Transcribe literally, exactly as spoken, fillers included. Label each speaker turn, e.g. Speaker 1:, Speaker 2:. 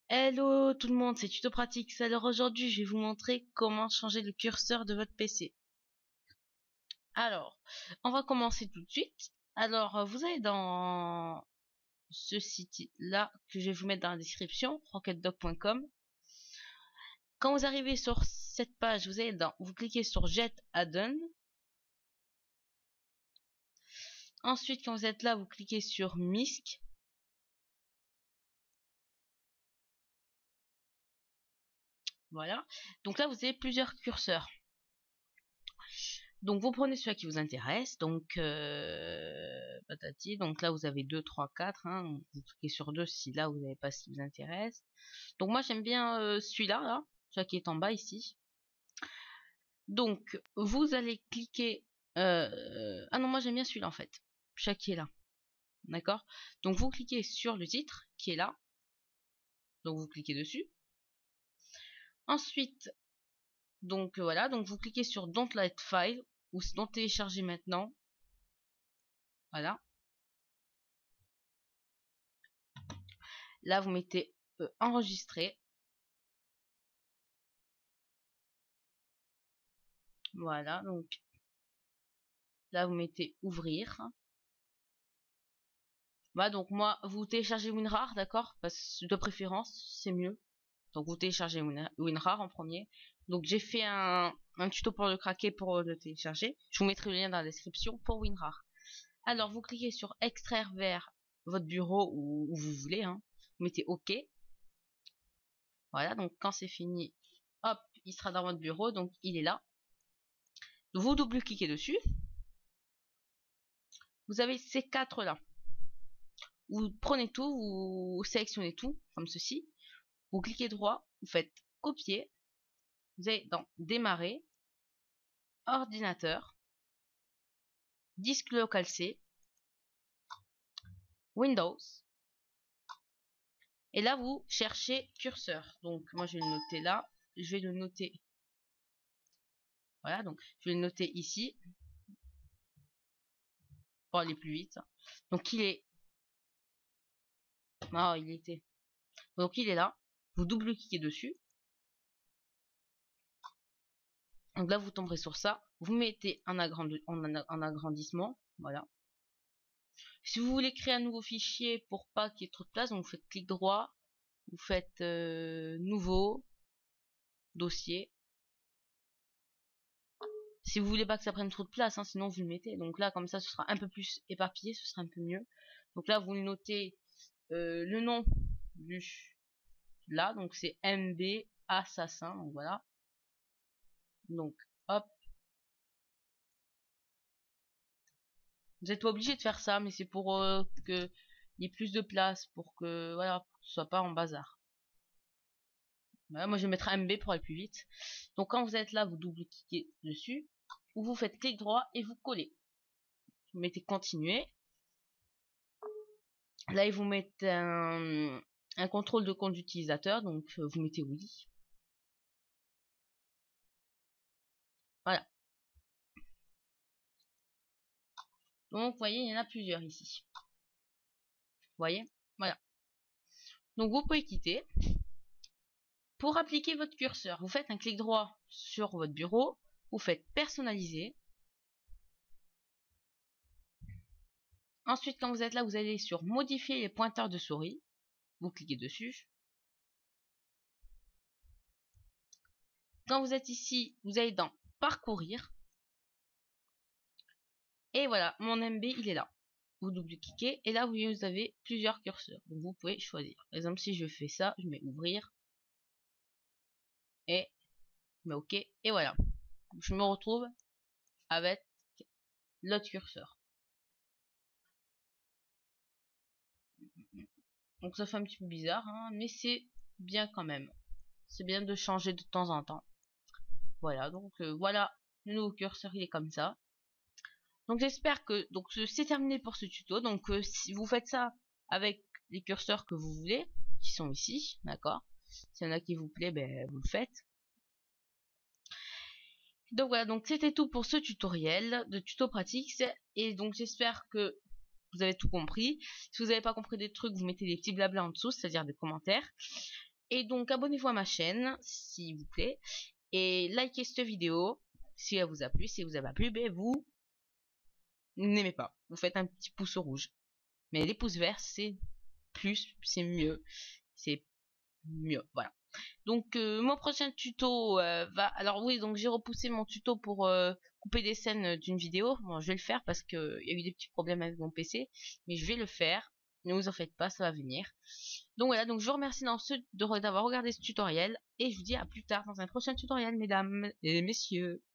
Speaker 1: Hello tout le monde, c'est Tuto Pratique. Alors aujourd'hui, je vais vous montrer comment changer le curseur de votre P C. Alors, on va commencer tout de suite. Alors, vous allez dans ce site-là que je vais vous mettre dans la description, rocketdoc point com. Quand vous arrivez sur cette page, vous allez dans, vous cliquez sur Get Add-on. Ensuite, quand vous êtes là, vous cliquez sur Misc. Voilà. Donc là, vous avez plusieurs curseurs. Donc vous prenez celui qui vous intéresse. Donc euh, patati. Donc là vous avez deux, trois, quatre. Hein. Vous cliquez sur deux si là vous n'avez pas ce qui vous intéresse. Donc moi j'aime bien euh, celui-là, là, celui qui est en bas ici. Donc vous allez cliquer. Euh, ah non, moi j'aime bien celui-là en fait. Celui qui est là. D'accord. Donc vous cliquez sur le titre qui est là. Donc vous cliquez dessus. Ensuite, donc voilà, donc vous cliquez sur Don't Let File ou Don't télécharger maintenant. Voilà. Là, vous mettez euh, enregistrer. Voilà, donc là, vous mettez ouvrir. Voilà, donc moi, vous téléchargez WinRAR, d'accord? Parce que de préférence, c'est mieux. Donc vous téléchargez WinRAR en premier. Donc j'ai fait un, un tuto pour le craquer, pour le télécharger. Je vous mettrai le lien dans la description pour WinRAR. Alors vous cliquez sur extraire vers votre bureau ou où vous voulez. Hein. Vous mettez OK. Voilà, donc quand c'est fini, hop, il sera dans votre bureau. Donc il est là. Vous double-cliquez dessus. Vous avez ces quatre là. Vous prenez tout, vous sélectionnez tout, comme ceci. Vous cliquez droit, vous faites copier. Vous allez dans démarrer, ordinateur, disque local C, Windows. Et là, vous cherchez curseur. Donc, moi, je vais le noter là. Je vais le noter. Voilà, donc, je vais le noter ici. Pour aller plus vite. Donc, il est. Ah, il était. Donc, il est là. Vous double-cliquez dessus. Donc là, vous tomberez sur ça. Vous mettez un, agrandi en, en agrandissement. Voilà. Si vous voulez créer un nouveau fichier pour pas qu'il y ait trop de place, donc vous faites clic droit. Vous faites euh, nouveau. Dossier. Si vous voulez pas que ça prenne trop de place, hein, sinon vous le mettez. Donc là, comme ça, ce sera un peu plus éparpillé, ce sera un peu mieux. Donc là, vous notez euh, le nom du là, donc c'est M B Assassin. Donc voilà. Donc hop. Vous n'êtes pas obligé de faire ça, mais c'est pour euh, que il y ait plus de place, pour que voilà, pour que ce soit pas en bazar. Voilà, moi je vais mettre M B pour aller plus vite. Donc quand vous êtes là, vous double-cliquez dessus, ou vous faites clic droit et vous collez. Vous mettez continuer. Là, ils vous mettent un, un contrôle de compte d'utilisateur, donc euh, vous mettez oui. Voilà. Donc, vous voyez, il y en a plusieurs ici. Vous voyez? Voilà. Donc, vous pouvez quitter. Pour appliquer votre curseur, vous faites un clic droit sur votre bureau, vous faites personnaliser. Ensuite, quand vous êtes là, vous allez sur modifier les pointeurs de souris. Vous cliquez dessus. Quand vous êtes ici, vous allez dans parcourir. Et voilà, mon M B, il est là. Vous double-cliquez et là, vous avez plusieurs curseurs. Donc, vous pouvez choisir. Par exemple, si je fais ça, je mets ouvrir. Et je mets OK. Et voilà. Je me retrouve avec l'autre curseur. Donc ça fait un petit peu bizarre, hein, mais c'est bien quand même. C'est bien de changer de temps en temps. Voilà, donc euh, voilà, le nouveau curseur il est comme ça. Donc j'espère que donc c'est terminé pour ce tuto. Donc euh, si vous faites ça avec les curseurs que vous voulez, qui sont ici, d'accord. S'il y en a qui vous plaît, ben vous le faites. Donc voilà, donc c'était tout pour ce tutoriel de tuto pratique. Et donc j'espère que vous avez tout compris. Si vous n'avez pas compris des trucs, vous mettez des petits blabla en dessous, c'est-à-dire des commentaires. Et donc abonnez-vous à ma chaîne, s'il vous plaît. Et likez cette vidéo si elle vous a plu. Si elle vous a pas plu, ben vous n'aimez pas. Vous faites un petit pouce rouge. Mais les pouces verts, c'est plus, c'est mieux. C'est mieux, voilà. Donc euh, mon prochain tuto euh, va... Alors oui, donc j'ai repoussé mon tuto pour euh, couper des scènes d'une vidéo. Bon, je vais le faire parce qu'il y a eu des petits problèmes avec mon P C. Mais je vais le faire. Ne vous en faites pas, ça va venir. Donc voilà, donc je vous remercie dans ce, d'avoir regardé ce tutoriel. Et je vous dis à plus tard dans un prochain tutoriel, mesdames et messieurs.